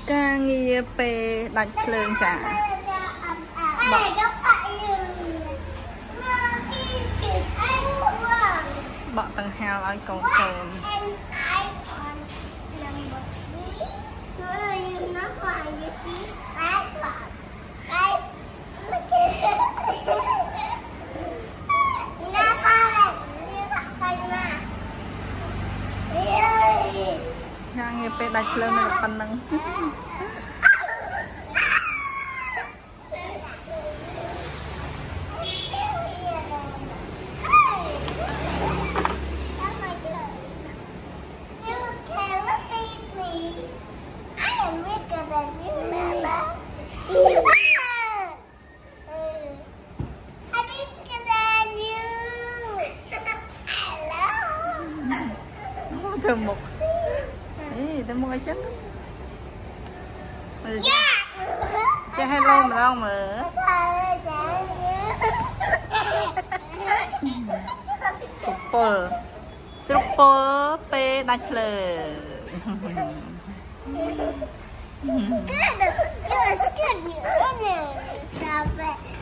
Ca nghi pe đặt phơn chả bọn tầng heo ở cầu cồn ca nghi pe đặt phơn là phần nâng thơm một thơm một cái trứng cho hello mà đâu mà chụp bơ pe đặt lờ You're scared. You're scared.